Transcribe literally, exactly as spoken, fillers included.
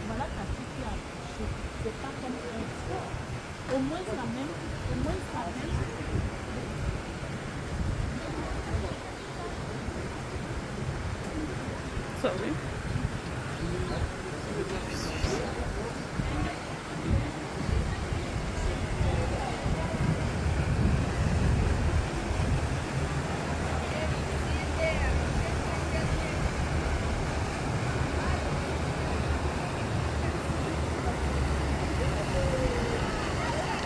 voilà ta fille qui a accouché. C'est pas comme un sport. Au moins ça même, au moins ça même. Sorry.